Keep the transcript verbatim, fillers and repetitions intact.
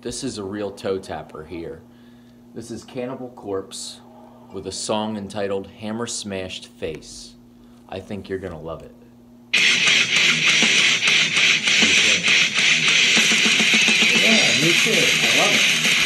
This is a real toe tapper here. This is Cannibal Corpse with a song entitled Hammer Smashed Face. I think you're gonna love it. Yeah, me too. I love it.